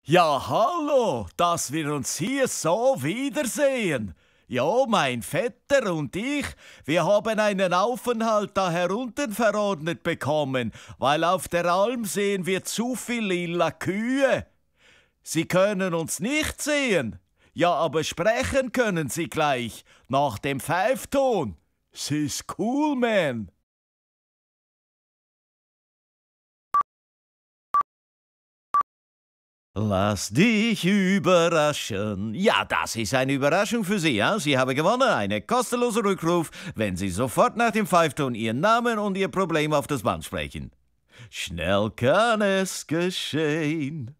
Ja, hallo, dass wir uns hier so wiedersehen. Ja, mein Vetter und ich, wir haben einen Aufenthalt da herunten verordnet bekommen, weil auf der Alm sehen wir zu viel lila Kühe. Sie können uns nicht sehen. Ja, aber sprechen können Sie gleich, nach dem Pfeifton. Sie ist cool, man. Lass dich überraschen. Ja, das ist eine Überraschung für Sie. Ja? Sie haben gewonnen, einen kostenlosen Rückruf, wenn Sie sofort nach dem Pfeifton Ihren Namen und Ihr Problem auf das Band sprechen. Schnell kann es geschehen.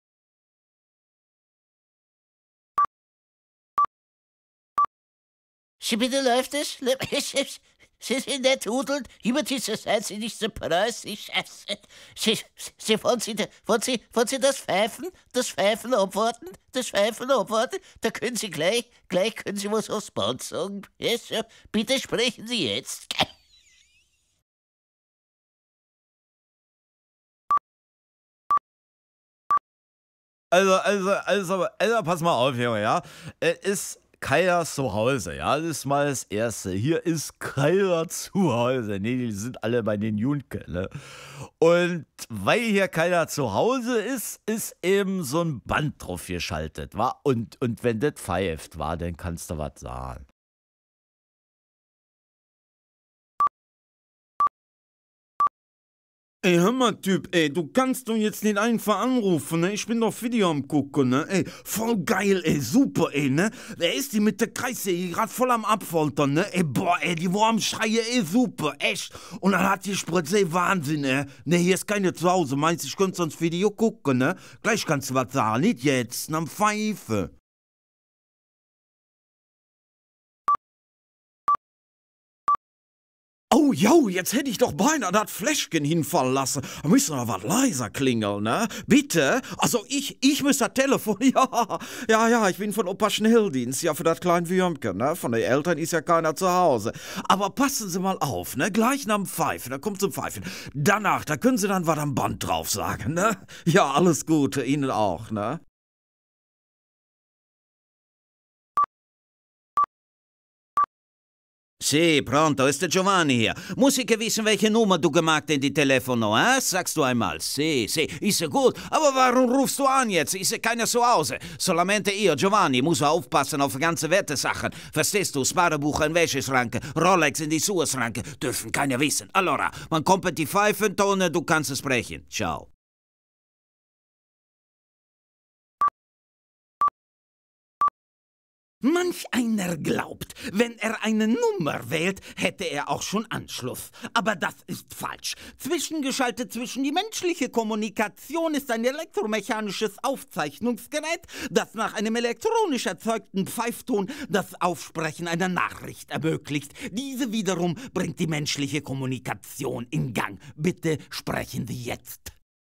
Bitte läuft es? Sie sind nicht hudelt, über diese Zeit sind nicht so preußisch. Wollen Sie das Pfeifen abwarten? Da können Sie gleich können Sie was aufs Band sagen. Ja, so, bitte sprechen Sie jetzt. Also, pass mal auf, Junge, ja. Ist keiner zu Hause, ja. Das ist mal das Erste. Hier ist keiner zu Hause. Nee, die sind alle bei den Junke, ne? Und weil hier keiner zu Hause ist eben so ein Band drauf geschaltet, wa? Und wenn das pfeift, wa, dann kannst du was sagen. Ey, hör mal, Typ, ey, du kannst doch jetzt nicht einfach anrufen, ne? Ich bin doch Video am gucken, ne? Ey, voll geil, ey, super, ey, ne? Wer ist die mit der Kreissäge grad voll am Abfoltern, ne? Ey, boah, ey, die war am Schreie, ey, super, echt. Und dann hat die Spritze, ey, Wahnsinn, ey. Ne, hier ist keine zu Hause, meinst du, ich könnte sonst Video gucken, ne? Gleich kannst du was sagen, nicht jetzt, am Pfeife. Oh, jo, jetzt hätte ich doch beinahe das Fläschchen hinfallen lassen. Da müssen wir was leiser klingeln, ne? Bitte? Also, ich muss das Telefon, ja, ich bin von Opa Schnelldienst, ja, für das kleine Würmchen, ne? Von den Eltern ist ja keiner zu Hause. Aber passen Sie mal auf, ne? Gleich nach dem Pfeifen, da kommt zum Pfeifen. Danach, da können Sie dann was am Band drauf sagen, ne? Ja, alles Gute, Ihnen auch, ne? Sì, pronto, ist der Giovanni hier. Muss ich wissen, welche Nummer du gemacht in die Telefono, Sagst du einmal. Sì, ist ja gut. Aber warum rufst du an jetzt? Ist ja keiner zu Hause. Solamente io, Giovanni, muss aufpassen auf ganze Wertesachen. Verstehst du? Sparbuch in Wäscheschranke, Rolex in die Schuhschranke. Dürfen keiner wissen. Allora, man kommt die Pfeifentone, du kannst es sprechen. Ciao. Manch einer glaubt, wenn er eine Nummer wählt, hätte er auch schon Anschluss. Aber das ist falsch. Zwischengeschaltet zwischen die menschliche Kommunikation ist ein elektromechanisches Aufzeichnungsgerät, das nach einem elektronisch erzeugten Pfeifton das Aufsprechen einer Nachricht ermöglicht. Diese wiederum bringt die menschliche Kommunikation in Gang. Bitte sprechen Sie jetzt.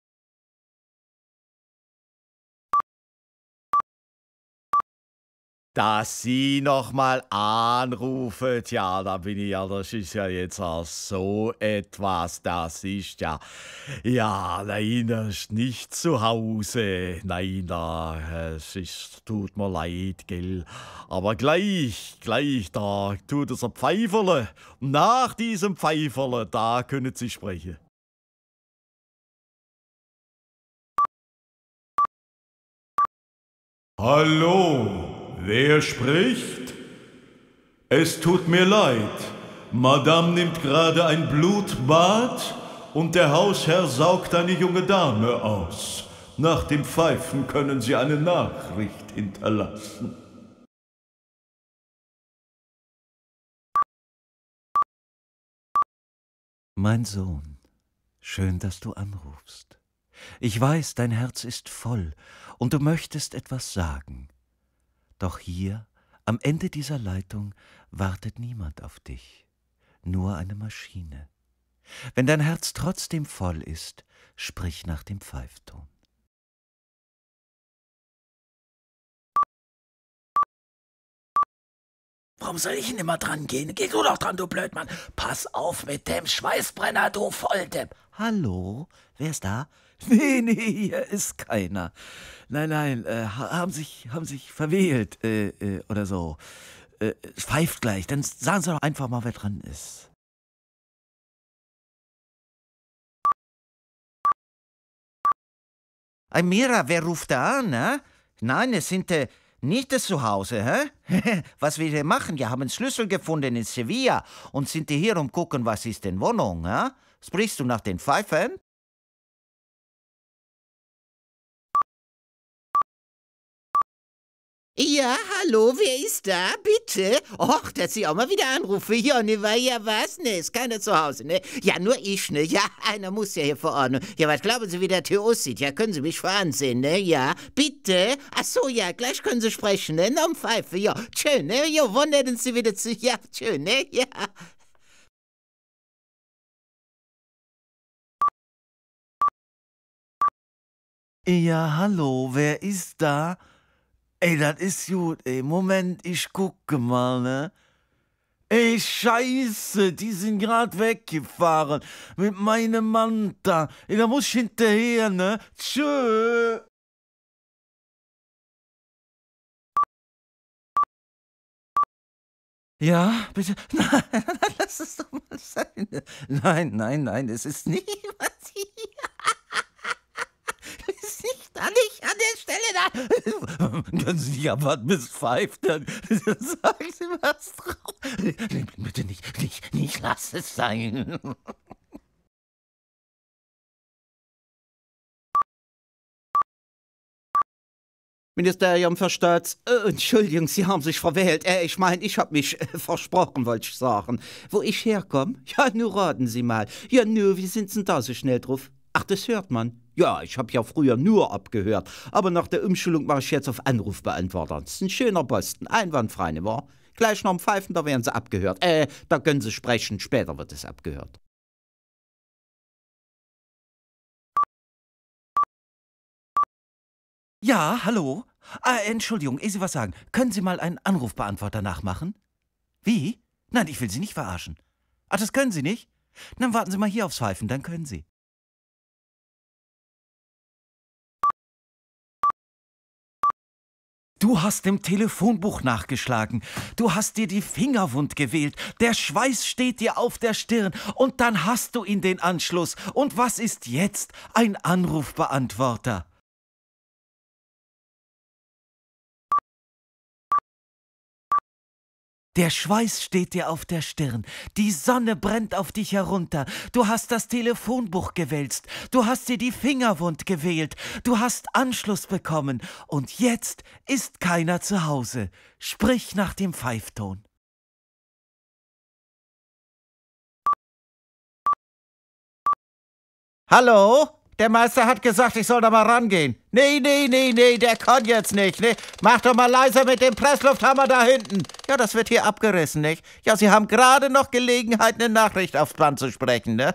Dass Sie noch mal anrufen, ja, da bin ich ja, das ist ja jetzt auch so etwas, das ist ja, nein, das ist nicht zu Hause, nein, tut mir leid, gell, aber gleich, da tut es ein Pfeiferle, und nach diesem Pfeiferle, da können Sie sprechen. Hallo, wer spricht? Es tut mir leid, Madame nimmt gerade ein Blutbad und der Hausherr saugt eine junge Dame aus. Nach dem Pfeifen können Sie eine Nachricht hinterlassen. Mein Sohn, schön, dass du anrufst. Ich weiß, dein Herz ist voll und du möchtest etwas sagen. Doch hier, am Ende dieser Leitung, wartet niemand auf dich, nur eine Maschine. Wenn dein Herz trotzdem voll ist, sprich nach dem Pfeifton. Warum soll ich denn immer dran gehen? Geh du doch dran, du Blödmann. Pass auf mit dem Schweißbrenner, du Volldepp. Hallo, Wer ist da? Nee, hier ist keiner. Nein, haben sich verwählt, oder so. Pfeift gleich, dann sagen Sie doch einfach mal, wer dran ist. Mira, wer ruft da an, hä? Nein, es sind nicht das Zuhause, hä? Was wir hier machen, wir haben einen Schlüssel gefunden in Sevilla und sind hier gucken, was ist in Wohnung, hä? Sprichst du nach den Pfeifen? Ja, hallo, wer ist da? Bitte? Och, dass Sie auch mal wieder anrufen. Ja, ne, war ja was? Ne, ist keiner zu Hause, ne? Ja, nur ich, ne? Ja, einer muss ja hier vor Ort. Ja, was glauben Sie, wie der Tür aussieht? Ja, können Sie mich voransehen, ne? Ja, bitte? Ach so, ja, gleich können Sie sprechen, ne? Noch Pfeife, ja. Schön, ne? Ja, wann werden Sie wieder zu... Ja, schön, ne? Ja. Ja, hallo, wer ist da? Ey, das ist gut, ey. Moment, ich gucke mal, ne? Ey, scheiße, die sind grad weggefahren mit meinem Manta. Ey, da muss ich hinterher, ne? Tschö. Ja, bitte. Nein, lass es doch mal sein. Nein, es ist niemand hier. Ist nicht an der Stelle da. Können Sie nicht abwarten, bis pfeift, dann sagen Sie was drauf. Bitte nicht, lass es sein. Ministerium für Staats... Entschuldigung, Sie haben sich verwählt. Ich meine, ich hab mich versprochen, wollte ich sagen. Wo ich herkomme? Ja, nur raten Sie mal. Ja, nur, wie sind Sie denn da so schnell drauf? Ach, das hört man. Ja, ich habe ja früher nur abgehört. Aber nach der Umschulung mache ich jetzt auf Anrufbeantworter. Das ist ein schöner Posten, einwandfrei, ne wahr? Gleich noch am Pfeifen, da werden Sie abgehört. Da können Sie sprechen, später wird es abgehört. Ja, hallo? Entschuldigung, ehe Sie was sagen, können Sie mal einen Anrufbeantworter nachmachen? Wie? Nein, ich will Sie nicht verarschen. Ach, das können Sie nicht? Dann warten Sie mal hier aufs Pfeifen, dann können Sie. Du hast im Telefonbuch nachgeschlagen. Du hast dir die Finger wund gewählt. Der Schweiß steht dir auf der Stirn. Und dann hast du in den Anschluss. Und was ist jetzt? Ein Anrufbeantworter. Der Schweiß steht dir auf der Stirn, die Sonne brennt auf dich herunter, du hast das Telefonbuch gewälzt, du hast dir die Finger wund gewählt, du hast Anschluss bekommen und jetzt ist keiner zu Hause. Sprich nach dem Pfeifton. Hallo? Der Meister hat gesagt, ich soll da mal rangehen. Nee, der kann jetzt nicht, ne? Mach doch mal leiser mit dem Presslufthammer da hinten. Ja, das wird hier abgerissen, nicht? Ja, Sie haben gerade noch Gelegenheit, eine Nachricht aufs Band zu sprechen, ne?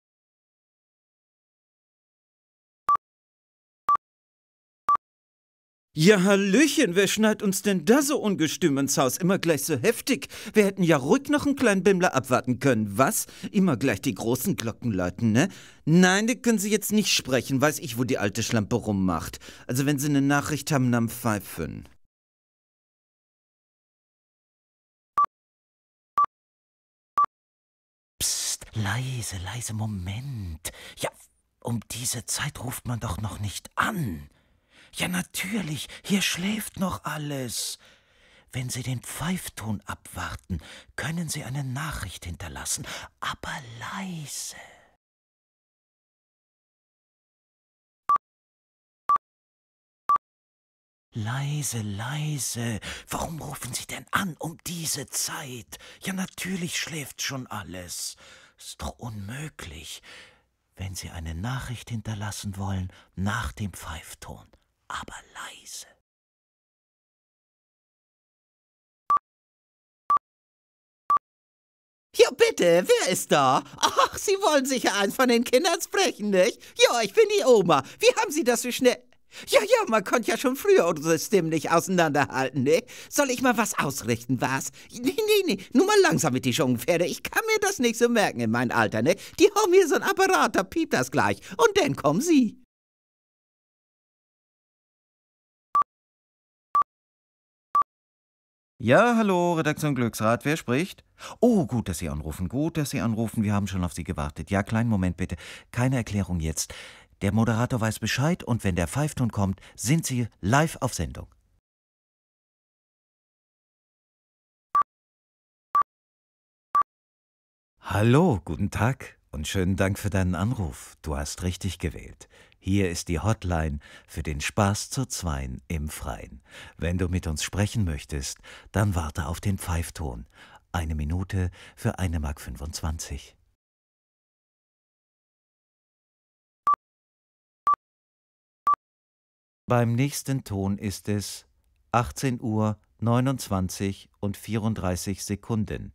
Ja, Hallöchen, wer schneit uns denn da so ungestüm ins Haus? Immer gleich so heftig. Wir hätten ja ruhig noch einen kleinen Bimmler abwarten können, was? Immer gleich die großen Glocken läuten, ne? Nein, die können Sie jetzt nicht sprechen, weiß ich, wo die alte Schlampe rummacht. Also wenn Sie eine Nachricht haben, dann pfeifen. Psst, leise, Moment. Ja, um diese Zeit ruft man doch noch nicht an. Ja, natürlich, hier schläft noch alles. Wenn Sie den Pfeifton abwarten, können Sie eine Nachricht hinterlassen, aber leise. Leise. Warum rufen Sie denn an um diese Zeit? Ja, natürlich schläft schon alles. Ist doch unmöglich. Wenn Sie eine Nachricht hinterlassen wollen, nach dem Pfeifton. Aber leise. Ja, bitte, wer ist da? Ach, Sie wollen sicher eins von den Kindern sprechen, nicht? Ja, ich bin die Oma. Wie haben Sie das so schnell... Ja, man konnte ja schon früher unsere Stimmen nicht auseinanderhalten, ne? Soll ich mal was ausrichten, was? Nee, nur mal langsam mit die Schungenpferde. Ich kann mir das nicht so merken in meinem Alter, ne? Die haben hier so ein Apparat, da piept das gleich. Und dann kommen sie. Ja, hallo, Redaktion Glücksrad, wer spricht? Oh, gut, dass Sie anrufen, wir haben schon auf Sie gewartet. Ja, kleinen Moment bitte, keine Erklärung jetzt. Der Moderator weiß Bescheid und wenn der Pfeifton kommt, sind Sie live auf Sendung. Hallo, guten Tag und schönen Dank für deinen Anruf. Du hast richtig gewählt. Hier ist die Hotline für den Spaß zu zweien im Freien. Wenn du mit uns sprechen möchtest, dann warte auf den Pfeifton. 1 Minute für 1,25 Mark. Beim nächsten Ton ist es 18:29 und 34 Sekunden.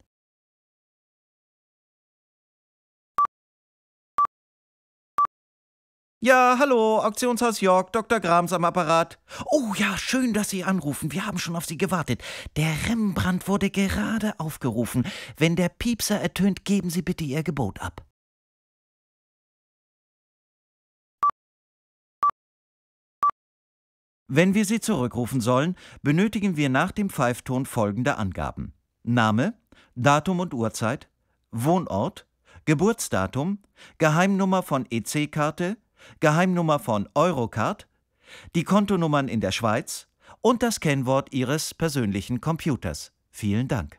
Ja, hallo, Auktionshaus York, Dr. Grams am Apparat. Oh ja, schön, dass Sie anrufen. Wir haben schon auf Sie gewartet. Der Rembrandt wurde gerade aufgerufen. Wenn der Piepser ertönt, geben Sie bitte Ihr Gebot ab. Wenn wir Sie zurückrufen sollen, benötigen wir nach dem Pfeifton folgende Angaben: Name, Datum und Uhrzeit, Wohnort, Geburtsdatum, Geheimnummer von EC-Karte, Geheimnummer von Eurocard, die Kontonummern in der Schweiz und das Kennwort Ihres persönlichen Computers. Vielen Dank.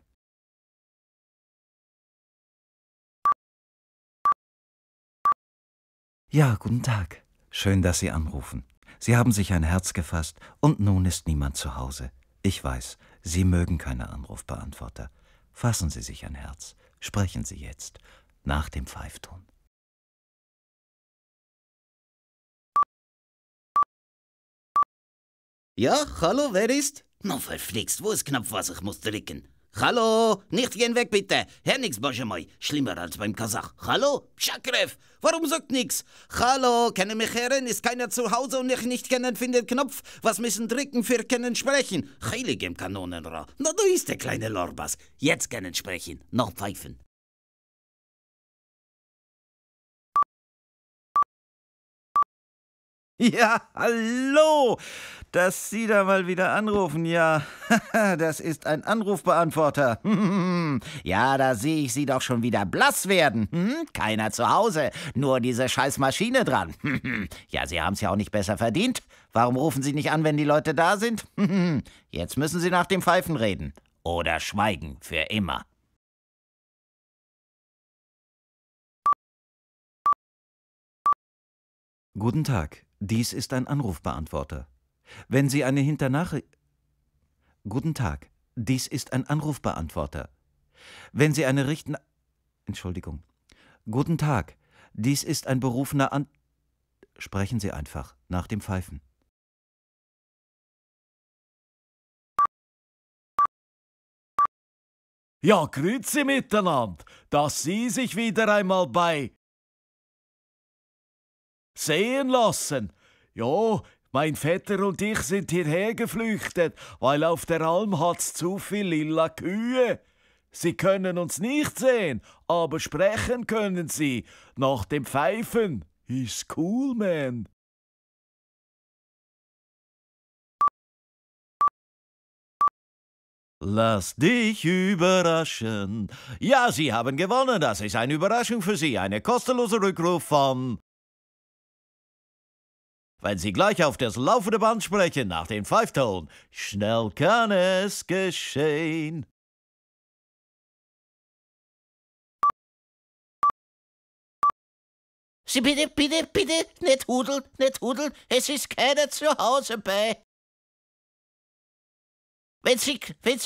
Ja, guten Tag. Schön, dass Sie anrufen. Sie haben sich ein Herz gefasst und nun ist niemand zu Hause. Ich weiß, Sie mögen keine Anrufbeantworter. Fassen Sie sich ein Herz. Sprechen Sie jetzt, nach dem Pfeifton. Ja, hallo, wer ist? Na, verflixt, wo ist Knopf, was ich muss drücken? Hallo, nicht gehen weg, bitte. Hör nix, Boschemoi. Schlimmer als beim Kasach. Hallo, Schakrev, warum sagt nix? Hallo, können mich hören? Ist keiner zu Hause und ich nicht kennen findet Knopf? Was müssen drücken für können sprechen? Heiligem Kanonenrohr. Na, du ist der kleine Lorbas. Jetzt können sprechen, noch pfeifen. Ja, hallo, dass Sie da mal wieder anrufen, ja, das ist ein Anrufbeantworter. Ja, da sehe ich Sie doch schon wieder blass werden. Keiner zu Hause, nur diese scheiß Maschine dran. Ja, Sie haben es ja auch nicht besser verdient. Warum rufen Sie nicht an, wenn die Leute da sind? Jetzt müssen Sie nach dem Pfeifen reden. Oder schweigen, für immer. Guten Tag. Dies ist ein Anrufbeantworter. Wenn Sie eine Hinternachricht... Guten Tag, dies ist ein Anrufbeantworter. Wenn Sie eine Entschuldigung. Guten Tag, dies ist ein berufener Sprechen Sie einfach nach dem Pfeifen. Ja, grüezi miteinander, dass Sie sich wieder einmal bei sehen lassen. Ja, mein Vetter und ich sind hierher geflüchtet, weil auf der Alm hat's zu viel lila Kühe. Sie können uns nicht sehen, aber sprechen können Sie nach dem Pfeifen. Ist cool, man. Lass dich überraschen. Ja, Sie haben gewonnen. Das ist eine Überraschung für Sie. Eine kostenlose Rückruf von... Wenn Sie gleich auf das laufende Band sprechen, nach dem Pfeifton, schnell kann es geschehen. Sie bitte, nicht hudeln, es ist keiner zu Hause bei. Wenn Sie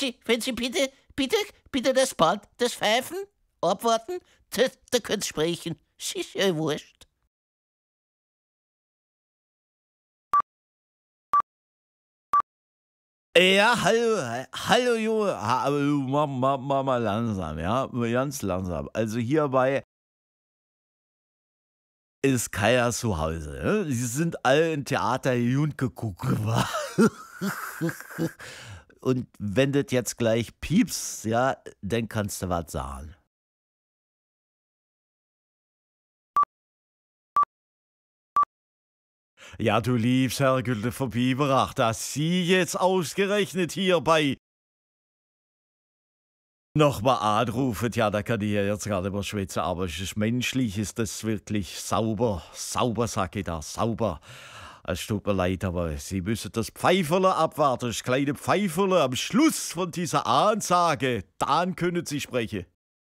bitte das Band, das Pfeifen, abwarten, da könnt sprechen. Es ist ja wurscht. Ja, hallo Junge, mal langsam, ja, ganz langsam. Also hier bei ist keiner zu Hause. Ne? Sie sind alle im Theater und geguckt. Wa? Und wenn das jetzt gleich piepst, ja, dann kannst du was sagen. Ja, du liebst Herrgülte von Biberach, dass Sie jetzt ausgerechnet hierbei nochmal anrufen. Ja, da kann ich ja jetzt gerade überschwätzen, aber es ist menschlich, ist das wirklich sauber. Sauber, sag ich da, sauber. Es tut mir leid, aber Sie müssen das Pfeiferle abwarten, das kleine Pfeiferle am Schluss von dieser Ansage. Dann können Sie sprechen.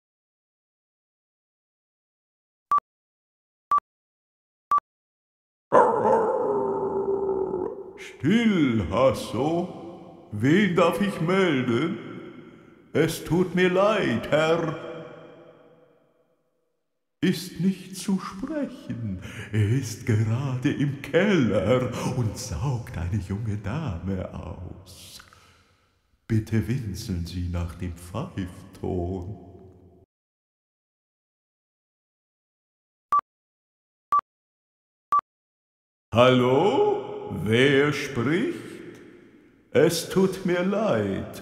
Still, Hasso. Wen darf ich melden? Es tut mir leid, Herr. Ist nicht zu sprechen. Er ist gerade im Keller und saugt eine junge Dame aus. Bitte winseln Sie nach dem Pfeifton. Hallo? Wer spricht? Es tut mir leid,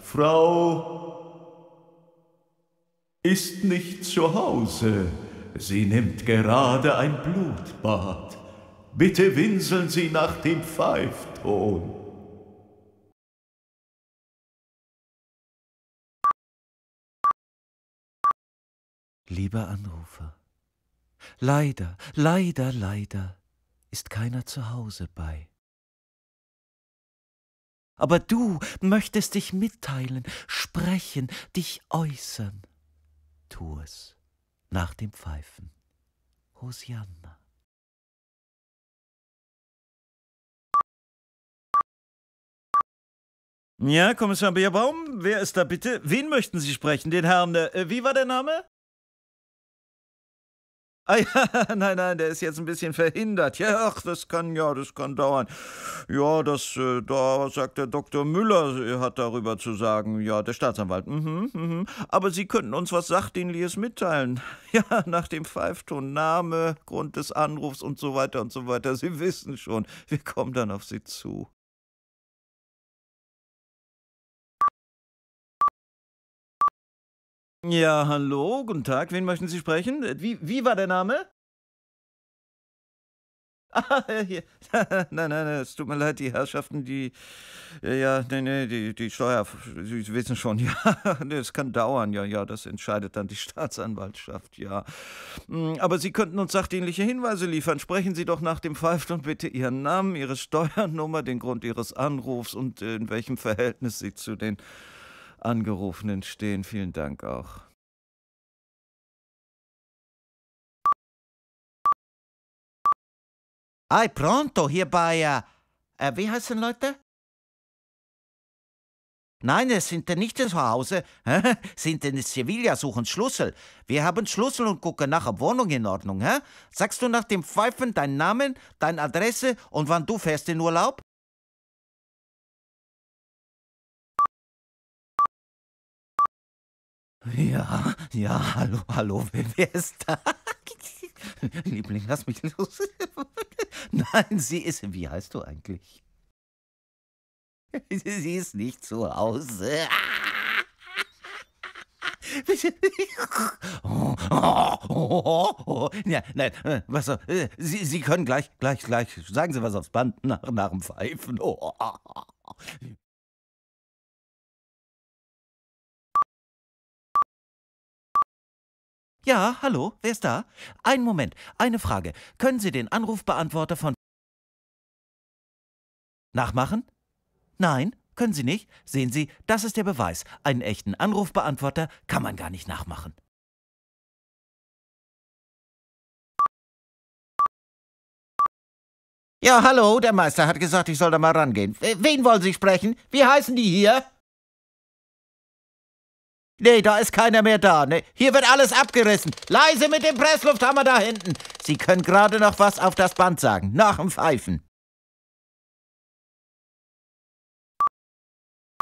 Frau ist nicht zu Hause. Sie nimmt gerade ein Blutbad. Bitte winseln Sie nach dem Pfeifton. Lieber Anrufer, leider, leider, leider ist keiner zu Hause bei. Aber du möchtest dich mitteilen, sprechen, dich äußern. Tu es nach dem Pfeifen. Hosianna. Ja, Kommissar Bierbaum, wer ist da bitte? Wen möchten Sie sprechen? Den Herrn, wie war der Name? Ah ja, nein, der ist jetzt ein bisschen verhindert. Ja, ach, das kann dauern. Ja, da sagt der Dr. Müller, hat darüber zu sagen. Ja, der Staatsanwalt. Aber Sie könnten uns was Sachdienliches mitteilen. Ja, nach dem Pfeifton, Name, Grund des Anrufs und so weiter und so weiter. Sie wissen schon, wir kommen dann auf Sie zu. Ja, hallo, guten Tag, wen möchten Sie sprechen? Wie war der Name? Ah, hier. Nein, es tut mir leid, die Herrschaften, die Steuer, Sie wissen schon, ja, es kann dauern, ja, das entscheidet dann die Staatsanwaltschaft, ja. Aber Sie könnten uns sachdienliche Hinweise liefern. Sprechen Sie doch nach dem Pfeifton bitte Ihren Namen, Ihre Steuernummer, den Grund Ihres Anrufs und in welchem Verhältnis Sie zu den Angerufenen stehen. Vielen Dank auch. Ei, pronto, hier bei, wie heißen Leute? Nein, es sind nicht zu Hause. Sind in Sevilla, suchen Schlüssel. Wir haben Schlüssel und gucken nach, ob Wohnung in Ordnung, hä? Sagst du nach dem Pfeifen deinen Namen, deine Adresse und wann du fährst in Urlaub? Ja, hallo, wer ist da? Liebling, lass mich los. Nein, sie ist, wie heißt du eigentlich? Sie ist nicht zu Hause. Ja, nein, was so, Sie können gleich, sagen Sie was aufs Band nach dem Pfeifen. Ja, hallo, wer ist da? Einen Moment, eine Frage. Können Sie den Anrufbeantworter von nachmachen? Nein, können Sie nicht? Sehen Sie, das ist der Beweis. Einen echten Anrufbeantworter kann man gar nicht nachmachen. Ja, hallo, der Meister hat gesagt, ich soll da mal rangehen. Wen wollen Sie sprechen? Wie heißen die hier? Nee, da ist keiner mehr da. Nee, hier wird alles abgerissen. Leise mit dem Presslufthammer da hinten. Sie können gerade noch was auf das Band sagen. Nach dem Pfeifen.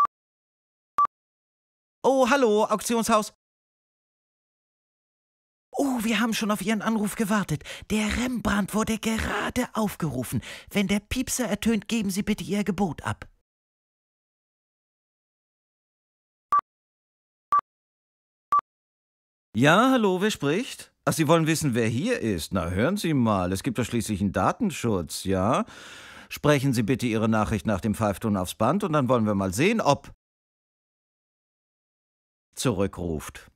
Oh, hallo, Auktionshaus. Oh, wir haben schon auf Ihren Anruf gewartet. Der Rembrandt wurde gerade aufgerufen. Wenn der Piepser ertönt, geben Sie bitte Ihr Gebot ab. Ja, hallo, wer spricht? Ach, Sie wollen wissen, wer hier ist? Na, hören Sie mal, es gibt doch schließlich einen Datenschutz, ja? Sprechen Sie bitte Ihre Nachricht nach dem Pfeifton aufs Band und dann wollen wir mal sehen, ob zurückruft.